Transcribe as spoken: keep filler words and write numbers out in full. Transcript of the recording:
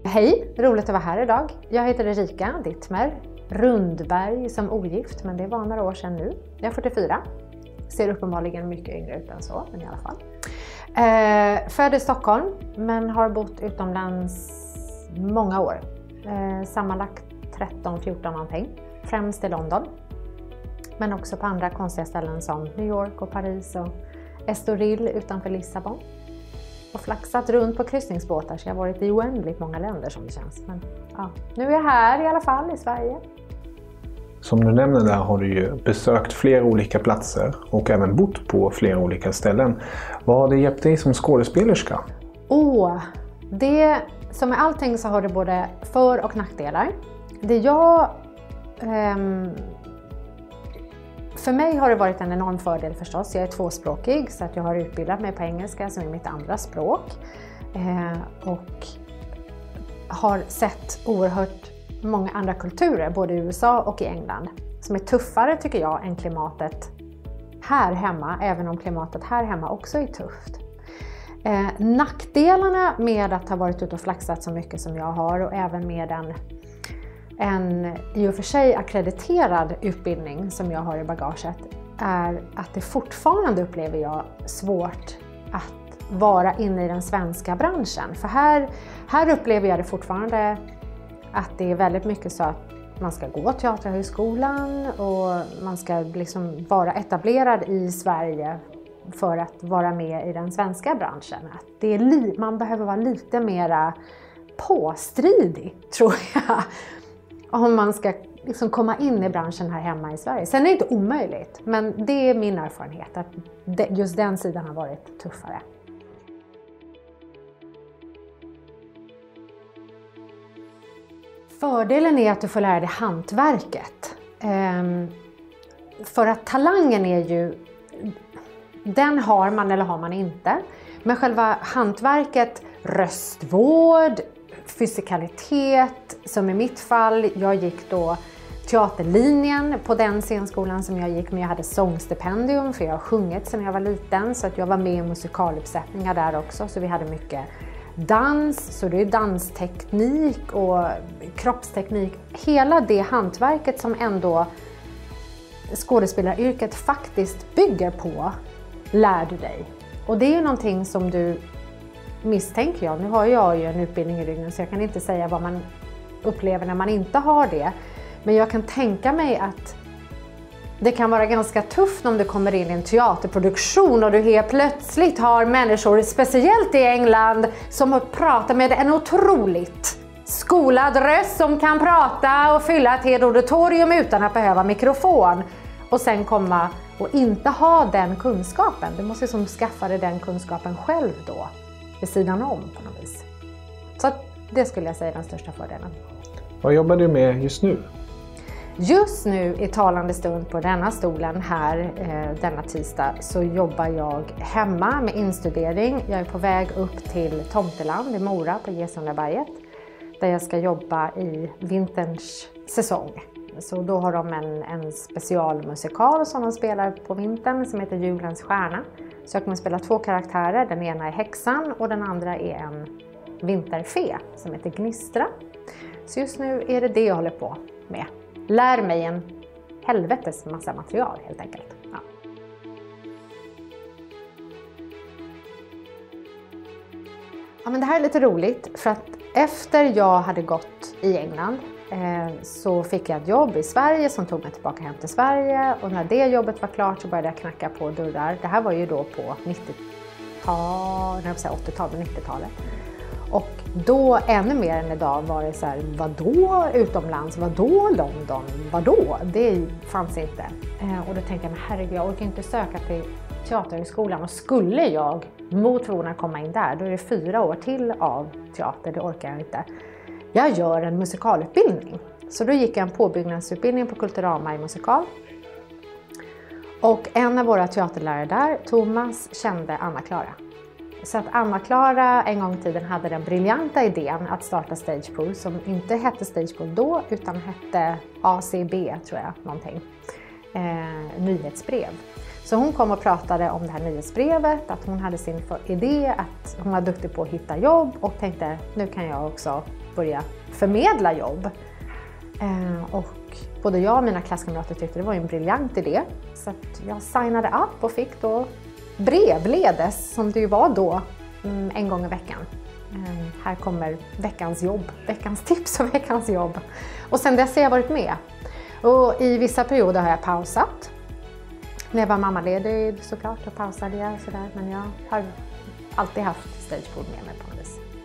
Hej, roligt att vara här idag. Jag heter Erika Dittmer Rundberg som ogift, men det var några år sedan nu. Jag är fyrtiofyra. Ser uppenbarligen mycket yngre ut än så, men i alla fall. Eh, född i Stockholm, men har bott utomlands många år. Eh, sammanlagt tretton fjorton någonting. Främst i London. Men också på andra konstiga ställen som New York och Paris och Estoril utanför Lissabon. Och flaxat runt på kryssningsbåtar, så jag har varit i oändligt många länder som det känns. Men ja, nu är jag här i alla fall i Sverige. Som du nämnde där har du ju besökt flera olika platser och även bott på flera olika ställen. Vad har det hjälpt dig som skådespelerska? Åh, det, som med allting så har det både för- och nackdelar. Det jag... Ehm, För mig har det varit en enorm fördel förstås. Jag är tvåspråkig så att jag har utbildat mig på engelska som är mitt andra språk. Eh, och har sett oerhört många andra kulturer, både i U S A och i England. Som är tuffare tycker jag än klimatet här hemma, även om klimatet här hemma också är tufft. Eh, nackdelarna med att ha varit ute och flaxat så mycket som jag har, och även med en En i och för sig akkrediterad utbildning som jag har i bagaget, är att det fortfarande, upplever jag, svårt att vara inne i den svenska branschen. För här, här upplever jag det fortfarande att det är väldigt mycket så att man ska gå teaterhögskolan och man ska liksom vara etablerad i Sverige för att vara med i den svenska branschen. Att det är li- man behöver vara lite mera påstridig, tror jag. Om man ska liksom komma in i branschen här hemma i Sverige. Sen är det inte omöjligt, men det är min erfarenhet att just den sidan har varit tuffare. Fördelen är att du får lära dig hantverket. För att talangen är ju, den har man eller har man inte. Men själva hantverket, röstvård, fysikalitet, som i mitt fall, jag gick då teaterlinjen på den scenskolan som jag gick, men jag hade sångstipendium för jag har sjungit sedan jag var liten, så att jag var med i musikaluppsättningar där också, så vi hade mycket dans, så det är dansteknik och kroppsteknik, hela det hantverket som ändå skådespelaryrket faktiskt bygger på, lär du dig. Och det är någonting som du, misstänker jag, nu har jag ju en utbildning i ryggen så jag kan inte säga vad man upplever när man inte har det. Men jag kan tänka mig att det kan vara ganska tufft om du kommer in i en teaterproduktion och du helt plötsligt har människor, speciellt i England, som pratar med en otroligt skolad röst som kan prata och fylla ett helt auditorium utan att behöva mikrofon. Och sen komma och inte ha den kunskapen. Du måste som skaffa dig den kunskapen själv då. Vid sidan om på något vis. Så det skulle jag säga är den största fördelen. Vad jobbar du med just nu? Just nu i talande stund på denna stolen här eh, denna tisdag så jobbar jag hemma med instudering. Jag är på väg upp till Tomteland i Mora på Gesundaberget. Där jag ska jobba i vinterns säsong. Så då har de en, en specialmusikal som de spelar på vintern som heter Julens stjärna. Så jag kommer att spela två karaktärer, den ena är häxan och den andra är en vinterfe som heter Gnistra. Så just nu är det det jag håller på med. Lär mig en helvetes massa material helt enkelt. Ja. Ja, men det här är lite roligt för att efter jag hade gått i England så fick jag ett jobb i Sverige som tog mig tillbaka hem till Sverige, och när det jobbet var klart så började jag knacka på dörrar. Det här var ju då på nittiotalet, åttiotalet, nittiotalet. Och då ännu mer än idag var det så här, vadå utomlands, vadå London, vadå? Det fanns inte. Och då tänkte jag, men herregud, jag orkar inte söka till teaterhögskolan, och skulle jag mot förmodan komma in där, då är det fyra år till av teater, det orkar jag inte. Jag gör en musikalutbildning. Så då gick jag en påbyggnadsutbildning på Kulturama i musikal. Och en av våra teaterlärare där, Thomas, kände Anna-Klara. Så att Anna-Klara en gång i tiden hade den briljanta idén att starta Stagepool, som inte hette Stagepool då utan hette A C B, tror jag, någonting. Eh, nyhetsbrev. Så hon kom och pratade om det här nyhetsbrevet, att hon hade sin idé, att hon var duktig på att hitta jobb och tänkte, nu kan jag också börja förmedla jobb. Eh, och både jag och mina klasskamrater tyckte det var en briljant idé. Så att jag signade upp och fick då brevledes, som det ju var då, en gång i veckan. Eh, här kommer veckans jobb, veckans tips och veckans jobb. Och sen dess har jag varit med. Och i vissa perioder har jag pausat. När jag var mammaledig såklart, och pausade jag sådär. Men jag har alltid haft Stagepool med mig på något vis.